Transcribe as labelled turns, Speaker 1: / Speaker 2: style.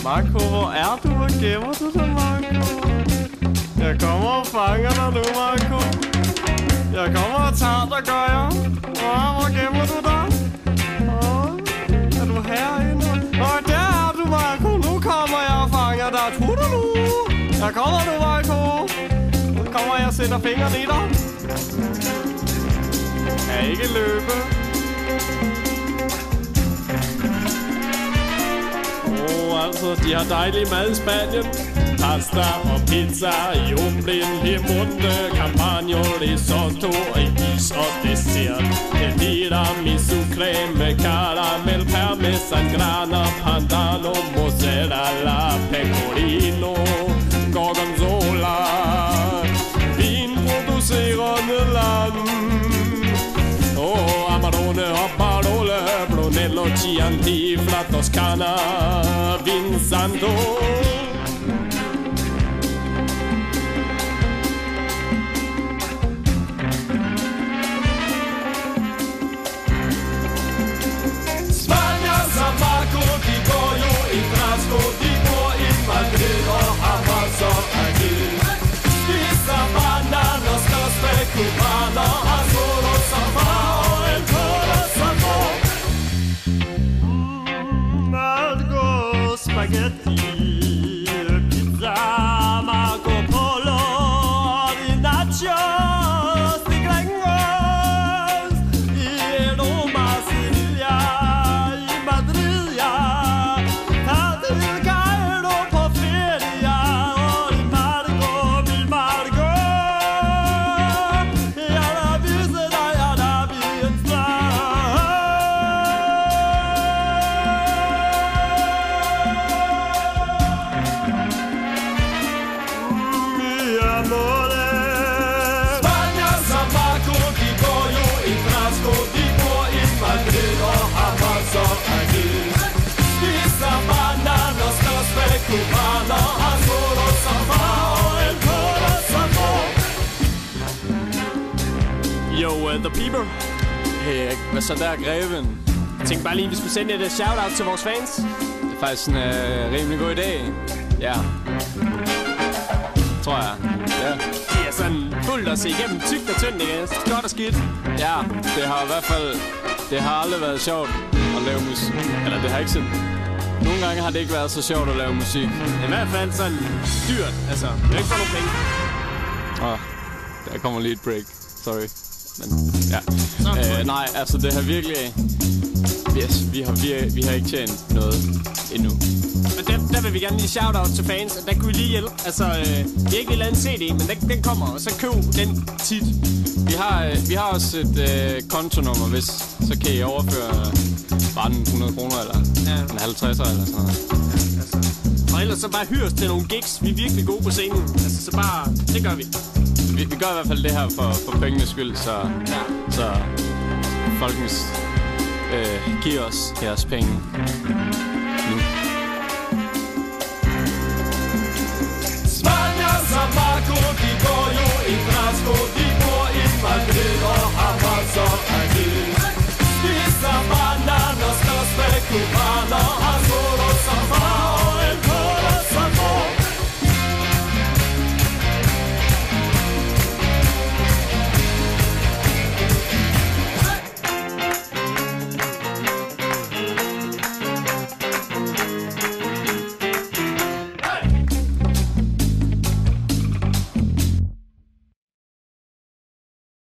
Speaker 1: Marco, hvor er du? Hvor gemmer du dig, Marco? Jeg kommer og fanger dig nu, Marco. Jeg kommer og tager dig, gør jeg. Hvor gemmer du dig? Er du herinde? Der er du, Marco. Nu kommer jeg og fanger dig. Tudelu. Der kommer du, Marco. Nu kommer jeg og sætter fingrene i dig. Jeg kan ikke løbe. Altså, de har dejlig mad i Spanien. Pasta og pizza i Umbrien, Piemonte, Campagno, risotto, is og dessert. Tiramisu, creme, caramel, parmesan, grana, pandano, mozzarella, pecorino, gorgonzola. Vinproducerende land. Amarone og Parole, Brunello, Chianti, Fla Toscana, Vinsanto. Spanier som Marco, de går jo i Glasgow, de bor i Madrid og hammer så agil. Spiser bananer, slås med kubaner, har solo som far og en kåre som mor. Marco, spaghetti, pizza, Marco Polo, og de nachos, de gringos, i Roma, Sevilla, i Madrid, ja. Tager til Cairo på ferie, og i Marco, mi Marco. Jeg der vise dig, jeg der vil en slag. Mi amore. Spanier som Marco, de går jo i Glasgow, de bor i Madrid og hammer så agil. Spiser bananer, slås med kubaner, har solo som far og en kåre som mor. Yo, the people.
Speaker 2: Hey, hvad så der, Greven?
Speaker 1: Jeg tænkte bare lige, vi skulle sende et shout-out til vores fans.
Speaker 2: Det er faktisk en rimelig god idé. Ja. Tror jeg. Ja.
Speaker 1: De er sådan fuldt at se igennem tykt og tyndt, ikke? Godt og skidt.
Speaker 2: Ja, det har i hvert fald... Det har aldrig været sjovt at lave musik. Eller det har ikke sådan... Nogle gange har det ikke været så sjovt at lave musik.
Speaker 1: I hvert fald sådan dyrt, altså. Det er ikke for nogle penge.
Speaker 2: Der kommer lige et break. Sorry. Men ja. Nej, altså det har virkelig... Yes, vi har ikke tjent noget endnu.
Speaker 1: Men der vil vi gerne lige shout-out til fans. Der kunne vi lige hjælpe. Altså, vi har ikke lige lavet en CD, men den kommer, og så køb den tit.
Speaker 2: Vi har også et kontonummer, hvis så kan I overføre bare 100 kroner eller en 50'er eller sådan noget.
Speaker 1: Ja, altså. Og ellers så bare hyr os til nogle gigs. Vi er virkelig gode på scenen. Altså, så bare... Det gør vi.
Speaker 2: Vi gør i hvert fald det her for pengenes skyld, så folkens giv os jeres penge nu.
Speaker 1: Spanier som Marco, de går jo i Glasgow, de bor i Madrid og hammer så agil. Spiser bananer, slås med kubaner.